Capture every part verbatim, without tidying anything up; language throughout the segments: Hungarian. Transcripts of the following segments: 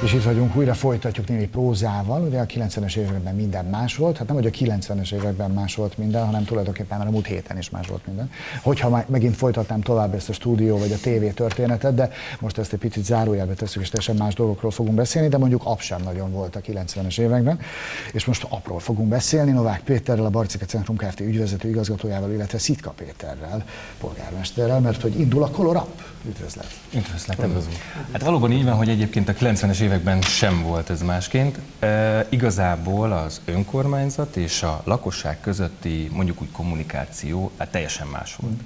És itt vagyunk, újra folytatjuk némi prózával. Ugye a kilencvenes években minden más volt, hát nem, hogy a kilencvenes években más volt minden, hanem tulajdonképpen már a múlt héten is más volt minden. Hogyha megint folytatnám tovább ezt a stúdió vagy a tévé történetet, de most ezt egy picit zárójelbe tesszük, és teljesen más dolgokról fogunk beszélni, de mondjuk ap sem nagyon volt a kilencvenes években. És most apról fogunk beszélni, Novák Péterrel, a Barcika Centrum Kft. Ügyvezető igazgatójával, illetve Szitka Péterrel, polgármesterrel, mert hogy indul a Color Up. Üdvözlet! Üdvözletem! Hát valóban így van, hogy egyébként a kilencvenes években sem volt ez másként. E, igazából az önkormányzat és a lakosság közötti mondjuk úgy kommunikáció hát teljesen más volt.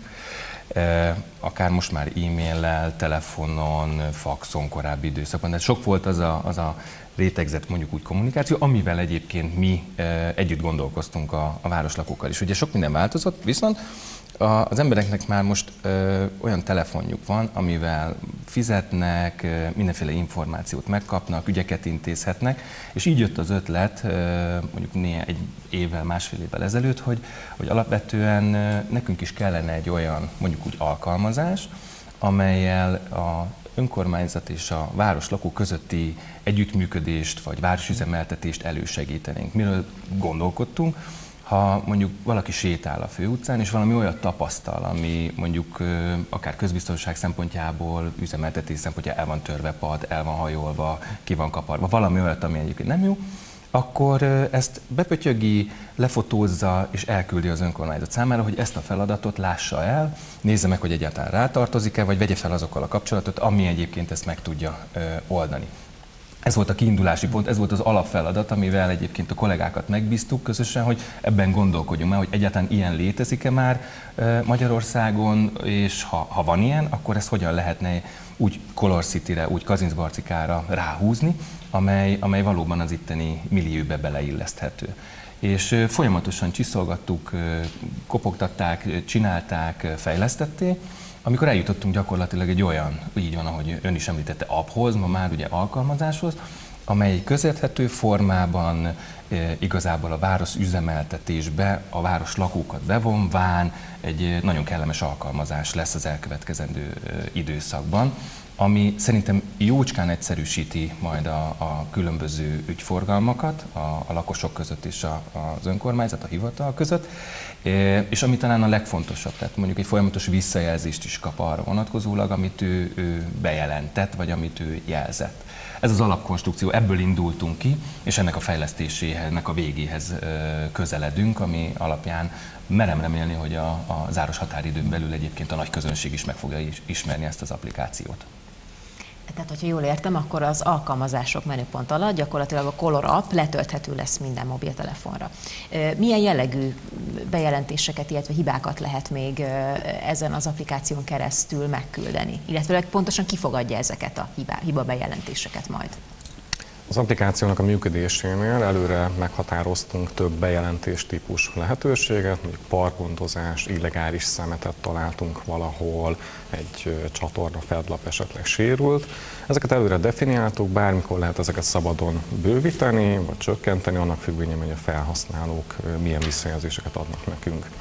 E, akár most már e-maillel, telefonon, faxon korábbi időszakban, de sok volt az a, az a rétegzett mondjuk úgy kommunikáció, amivel egyébként mi e, együtt gondolkoztunk a, a városlakókkal is. Ugye sok minden változott, viszont az embereknek már most ö, olyan telefonjuk van, amivel fizetnek, ö, mindenféle információt megkapnak, ügyeket intézhetnek, és így jött az ötlet, ö, mondjuk néha egy évvel, másfél évvel ezelőtt, hogy, hogy alapvetően ö, nekünk is kellene egy olyan, mondjuk úgy alkalmazás, amellyel a önkormányzat és a városlakó közötti együttműködést vagy városüzemeltetést elősegítenénk. Miről gondolkodtunk? Ha mondjuk valaki sétál a főutcán, és valami olyat tapasztal, ami mondjuk akár közbiztonság szempontjából, üzemeltetés szempontjából el van törve pad, el van hajolva, ki van kaparva, valami olyat, ami egyébként nem jó, akkor ezt bepötyögi, lefotózza és elküldi az önkormányzat számára, hogy ezt a feladatot lássa el, nézze meg, hogy egyáltalán rátartozik-e, vagy vegye fel azokkal a kapcsolatot, ami egyébként ezt meg tudja oldani. Ez volt a kiindulási pont, ez volt az alapfeladat, amivel egyébként a kollégákat megbíztuk közösen, hogy ebben gondolkodjunk már, hogy egyáltalán ilyen létezik-e már Magyarországon, és ha, ha van ilyen, akkor ezt hogyan lehetne úgy Color City-re, úgy Kazincbarcikára ráhúzni, amely, amely valóban az itteni millióbe beleilleszthető. És folyamatosan csiszolgattuk, kopogtatták, csinálták, fejlesztették, amikor eljutottunk gyakorlatilag egy olyan, így van, ahogy ön is említette, apphoz, ma már ugye alkalmazáshoz, amely közérthető formában e, igazából a város üzemeltetésbe a város lakókat bevonván egy nagyon kellemes alkalmazás lesz az elkövetkezendő e, időszakban, ami szerintem jócskán egyszerűsíti majd a, a különböző ügyforgalmakat a, a lakosok között és a, az önkormányzat, a hivatal között, és ami talán a legfontosabb, tehát mondjuk egy folyamatos visszajelzést is kap arra vonatkozólag, amit ő, ő bejelentett, vagy amit ő jelzett. Ez az alapkonstrukció, ebből indultunk ki, és ennek a fejlesztéséhez, ennek a végéhez közeledünk, ami alapján merem remélni, hogy a, a záros határidőn belül egyébként a nagy közönség is meg fogja ismerni ezt az applikációt. Tehát, hogyha jól értem, akkor az alkalmazások menüpont alatt gyakorlatilag a Color App letölthető lesz minden mobiltelefonra. Milyen jellegű bejelentéseket, illetve hibákat lehet még ezen az applikáción keresztül megküldeni? Illetve pontosan ki fogadja ezeket a hibá, hiba bejelentéseket majd? Az applikációnak a működésénél előre meghatároztunk több bejelentéstípus lehetőséget, mondjuk parkgondozás, illegális szemetet találtunk valahol, egy csatorna fedlap esetleg sérült. Ezeket előre definiáltuk, bármikor lehet ezeket szabadon bővíteni, vagy csökkenteni, annak függvényében, hogy a felhasználók milyen visszajelzéseket adnak nekünk.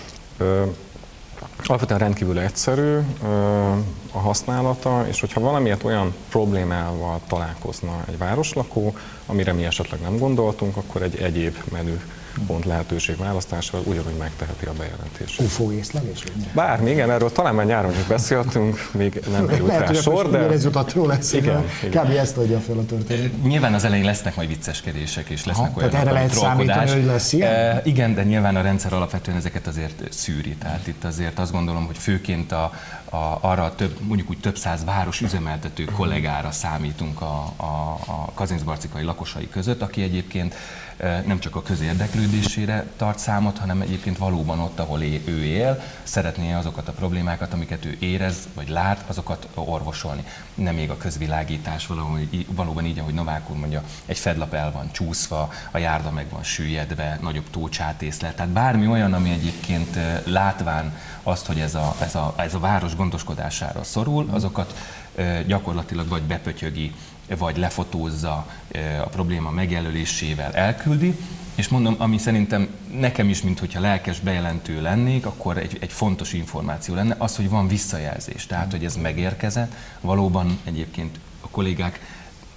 Alapvetően rendkívül egyszerű a használata, és hogyha valamiért olyan problémával találkozna egy városlakó, amire mi esetleg nem gondoltunk, akkor egy egyéb menü pont lehetőség választásával ugyanúgy megteheti a bejelentést. u f o észlelés? Bármi, igen, erről talán már nyáron is beszéltünk, még nem került rá sor, de... ez jutott róla eszébe. Kb. Ezt adja fel a történet. Nyilván az elején lesznek majd vicceskedések, és lesznek Aha, olyanok, tehát erre lehet számítani, hogy lesz ilyen? E, igen, de nyilván a rendszer alapvetően ezeket azért szűri. Tehát itt azért azt gondolom, hogy főként a, a, arra több, mondjuk úgy több száz város üzemeltető kollégára számítunk a, a, a kazincbarcikai lakosai között, aki egyébként nem csak a közérdeklődésére tart számot, hanem egyébként valóban ott, ahol ő él, szeretné azokat a problémákat, amiket ő érez vagy lát, azokat orvosolni. Nem még a közvilágítás, valóban így, ahogy Novák úr mondja, egy fedlap el van csúszva, a járda meg van süllyedve, nagyobb tócsát észlel. Tehát bármi olyan, ami egyébként látván azt, hogy ez a, ez a, ez a város gondoskodására szorul, azokat gyakorlatilag vagy bepötyögi, vagy lefotózza, a probléma megjelölésével elküldi, és mondom, ami szerintem nekem is, mintha lelkes bejelentő lennék, akkor egy, egy fontos információ lenne az, hogy van visszajelzés, tehát hogy ez megérkezett, valóban egyébként a kollégák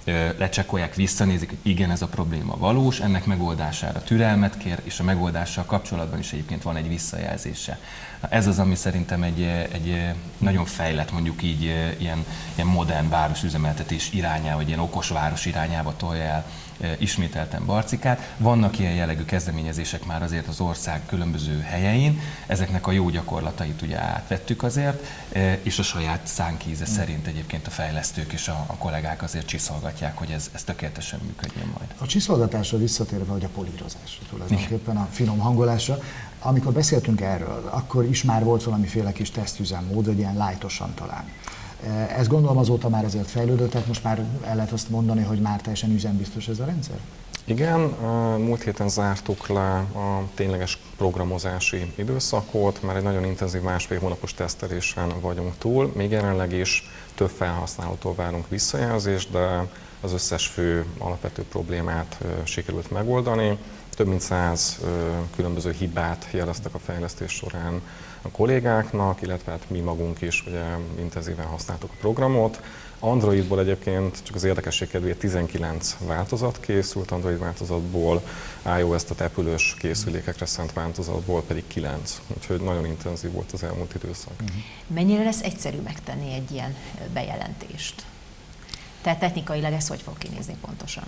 lecsekkolják, visszanézik, hogy igen, ez a probléma valós, ennek megoldására türelmet kér, és a megoldással kapcsolatban is egyébként van egy visszajelzése. Ez az, ami szerintem egy, egy nagyon fejlett, mondjuk így ilyen, ilyen modern városüzemeltetés irányába, vagy ilyen okos város irányába tolja el ismételten Barcikát. Vannak ilyen jellegű kezdeményezések már azért az ország különböző helyein, ezeknek a jó gyakorlatait ugye átvettük azért, és a saját szánkíze szerint egyébként a fejlesztők és a, a kollégák azért csiszolgatják, hogy ez, ez tökéletesen működjön majd. A csiszolgatásra visszatérve, hogy a polírozásra tulajdonképpen, a finom hangolásra, amikor beszéltünk erről, akkor is már volt valamiféle kis tesztüzemmód, hogy ilyen lightosan talán. Ez gondolom azóta már ezért fejlődött, tehát most már el lehet azt mondani, hogy már teljesen üzembiztos ez a rendszer? Igen, múlt héten zártuk le a tényleges programozási időszakot, már egy nagyon intenzív másfél hónapos tesztelésen vagyunk túl, még jelenleg is több felhasználótól várunk visszajelzést, de az összes fő alapvető problémát sikerült megoldani. Több mint száz különböző hibát jeleztek a fejlesztés során a kollégáknak, illetve hát mi magunk is ugye intenzíven használtuk a programot. Androidból egyébként csak az érdekesség kedvéért tizenkilenc változat készült, Android változatból, iOS, tehát Apple-ös készülékekre szánt változatból pedig kilenc. Úgyhogy nagyon intenzív volt az elmúlt időszak. Mennyire lesz egyszerű megtenni egy ilyen bejelentést? Tehát technikailag ez hogy fog kinézni pontosan?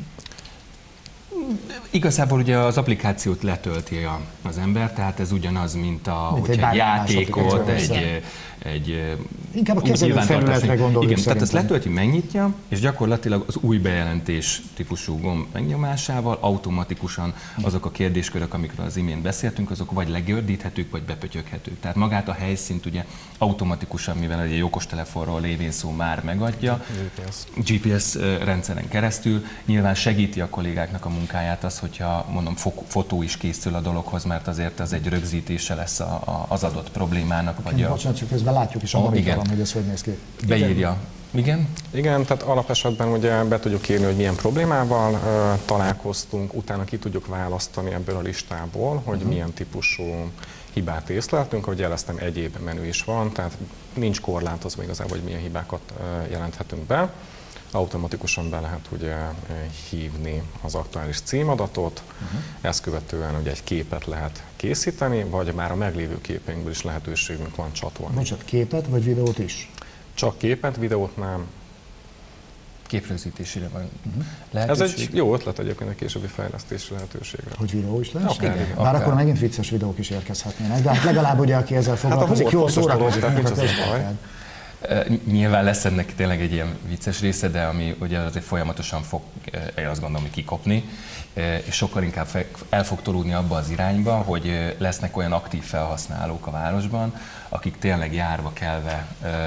Igazából ugye az applikációt letölti a, az ember, tehát ez ugyanaz, mint, a, mint egy, egy játékot, egy, egy, egy inkább a kezelőfelületre gondolunk. Igen, tehát ezt letölti, megnyitja, és gyakorlatilag az új bejelentés típusú gomb megnyomásával automatikusan azok a kérdéskörök, amikről az imént beszéltünk, azok vagy legördíthetők, vagy bepötyöghetők. Tehát magát a helyszínt ugye automatikusan, mivel egy okostelefonról lévén szó már megadja, gé pé es rendszeren keresztül, nyilván segíti a kollégáknak a munkáját az, hogyha mondom, fotó is készül a dologhoz, mert azért az egy rögzítése lesz a, a, az adott problémának. Vagy a... Bocsánat, csak közben látjuk is a monitoron, hogy ez hogy néz ki. Beírja. Igen? Igen, tehát alapesetben ugye be tudjuk írni, hogy milyen problémával uh, találkoztunk, utána ki tudjuk választani ebből a listából, hogy uh-huh. milyen típusú hibát észleltünk, ahogy jeleztem, egyéb menü is van, tehát nincs korlátozva igazából, hogy milyen hibákat uh, jelenthetünk be. Automatikusan be lehet ugye hívni az aktuális címadatot, uh-huh. ezt követően ugye egy képet lehet készíteni, vagy már a meglévő képeinkből is lehetőségünk van csatolni. Bocsánat, képet vagy videót is? Csak képet, videót nem. Képrögzítésére van uh-huh. lehetőség. Ez egy jó ötlet egyébként a későbbi fejlesztési lehetőségre. Hogy videó is lehet? Okay. Bár akár. Akkor megint vicces videók is érkezhetnének, de hát legalább ugye, aki ezzel foglalkozik, hát jól szórakozik. Nyilván lesz ennek tényleg egy ilyen vicces része, de ami ugye azért folyamatosan fog, én azt gondolom, hogy kikopni, és sokkal inkább el fog tolódni abba az irányba, hogy lesznek olyan aktív felhasználók a városban, akik tényleg járva kelve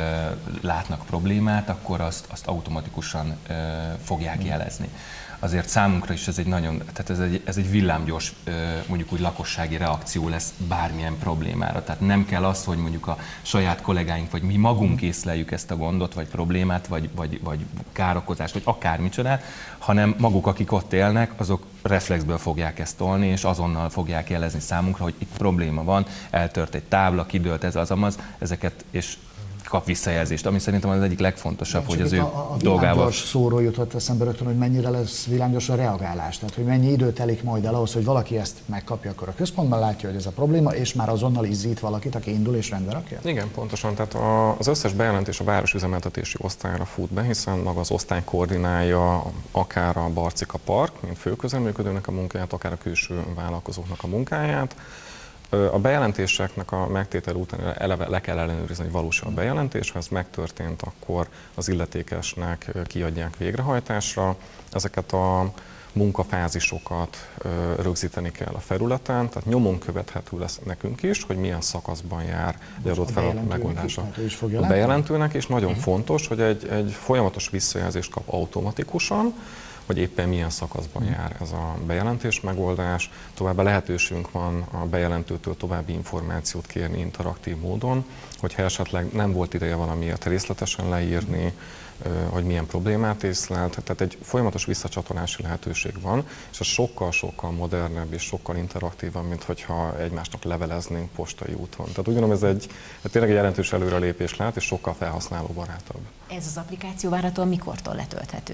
látnak problémát, akkor azt, azt automatikusan fogják jelezni. Azért számunkra is ez egy nagyon, tehát ez egy, ez egy villámgyors, mondjuk úgy lakossági reakció lesz bármilyen problémára. Tehát nem kell az, hogy mondjuk a saját kollégáink, vagy mi magunk észleljük ezt a gondot, vagy problémát, vagy, vagy, vagy károkozást, vagy akármicsodát, hanem maguk, akik ott élnek, azok reflexből fogják ezt tolni, és azonnal fogják jelezni számunkra, hogy itt probléma van, eltört egy tábla, kidőlt ez az amaz, ezeket, és kap visszajelzést, ami szerintem az egyik legfontosabb, hogy az ő a, a dolgával... A szóról jutott eszembe rögtön, hogy mennyire lesz villámgyors a reagálás, tehát hogy mennyi idő telik majd el ahhoz, hogy valaki ezt megkapja, akkor a központban látja, hogy ez a probléma, és már azonnal izzít valakit, aki indul és rendbe rakja? Igen, pontosan, tehát az összes bejelentés a városüzemeltetési osztályra fut be, hiszen maga az osztály koordinálja akár a Barcika Park, mint főközreműködőnek a munkáját, akár a külső vállalkozóknak a munkáját. A bejelentéseknek a megtétel után eleve le kell ellenőrizni, hogy valós a bejelentés, ha ez megtörtént, akkor az illetékesnek kiadják végrehajtásra. Ezeket a munkafázisokat rögzíteni kell a felületen, tehát nyomon követhető lesz nekünk is, hogy milyen szakaszban jár egy adott feladat megoldása. A bejelentőnek is nagyon uh-huh. fontos, hogy egy, egy folyamatos visszajelzést kap automatikusan, hogy éppen milyen szakaszban jár ez a bejelentés megoldás. Továbbá lehetőségünk van a bejelentőtől további információt kérni interaktív módon, hogyha esetleg nem volt ideje valamiért részletesen leírni, hogy milyen problémát észlelt. Tehát egy folyamatos visszacsatolási lehetőség van, és ez sokkal-sokkal modernebb és sokkal interaktívabb, mint hogyha egymásnak leveleznénk postai úton. Tehát úgy gondolom, ez egy tényleg egy jelentős előrelépés lehet, és sokkal felhasználóbarátabb. Ez az applikáció várhatóan mikortól letölthető?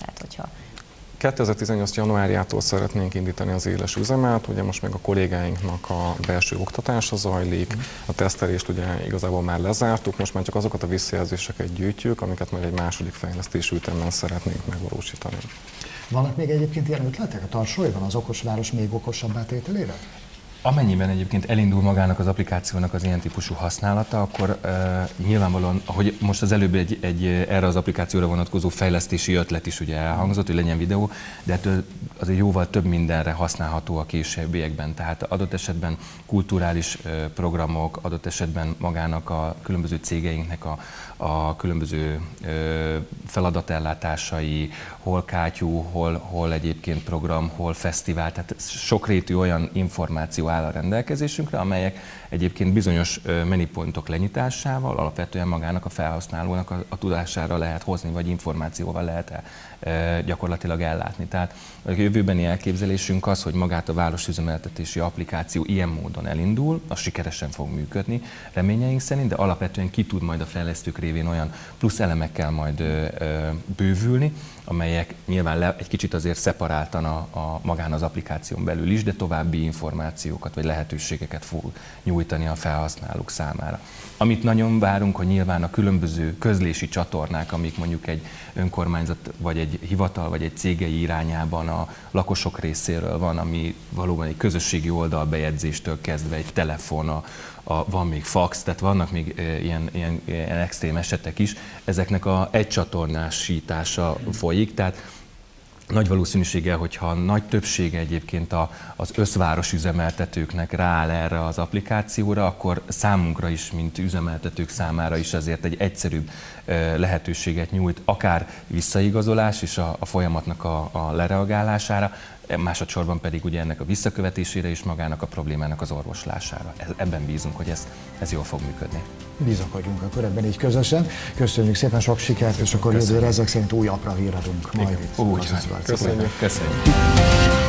Tehát, hogyha kétezer-tizennyolc januárjától szeretnénk indítani az éles üzemet, ugye most meg a kollégáinknak a belső oktatása zajlik, a tesztelést ugye igazából már lezártuk, most már csak azokat a visszajelzéseket gyűjtjük, amiket majd egy második fejlesztési ütemben szeretnénk megvalósítani. Vannak még egyébként ilyen ötletek a tarsolyban az okos város még okosabbá tételére? Amennyiben egyébként elindul magának az applikációnak az ilyen típusú használata, akkor uh, nyilvánvalóan, hogy most az előbb egy, egy erre az applikációra vonatkozó fejlesztési ötlet is ugye elhangzott, hogy legyen videó, de ettől azért jóval több mindenre használható a későbbiekben. Tehát adott esetben kulturális uh, programok, adott esetben magának a különböző cégeinknek a, a különböző uh, feladatellátásai, hol kátyú, hol, hol egyébként program, hol fesztivál, tehát sokrétű olyan információ áll a rendelkezésünkre, amelyek egyébként bizonyos menüpontok lenyitásával alapvetően magának a felhasználónak a, a tudására lehet hozni, vagy információval lehet e, gyakorlatilag ellátni. Tehát a jövőbeni elképzelésünk az, hogy magát a városüzemeltetési applikáció ilyen módon elindul, az sikeresen fog működni reményeink szerint, de alapvetően ki tud majd a fejlesztők révén olyan plusz elemekkel majd ö, ö, bővülni, amelyek nyilván le, egy kicsit azért szeparáltan a, a magán az applikáción belül is, de további információkat vagy lehetőségeket fog nyújtani a felhasználók számára. Amit nagyon várunk, hogy nyilván a különböző közlési csatornák, amik mondjuk egy önkormányzat, vagy egy hivatal, vagy egy cégei irányában a lakosok részéről van, ami valóban egy közösségi oldalbejegyzéstől kezdve egy telefon, a, a, van még fax, tehát vannak még e, ilyen, ilyen, ilyen extrém esetek is, ezeknek a egycsatornásítása folyik, tehát nagy valószínűséggel, hogyha nagy többsége egyébként a, az összváros üzemeltetőknek rááll erre az applikációra, akkor számunkra is, mint üzemeltetők számára is azért egy egyszerűbb lehetőséget nyújt, akár visszaigazolás és a, a folyamatnak a, a lereagálására, másodszorban pedig ugye ennek a visszakövetésére és magának a problémának az orvoslására. Ebben bízunk, hogy ez, ez jól fog működni. Bizakodjunk akkor ebben így közösen. Köszönjük szépen, sok sikert, és akkor jövőre ezek szerint új apra híradunk majd itt. Úgy, köszönjük. köszönjük.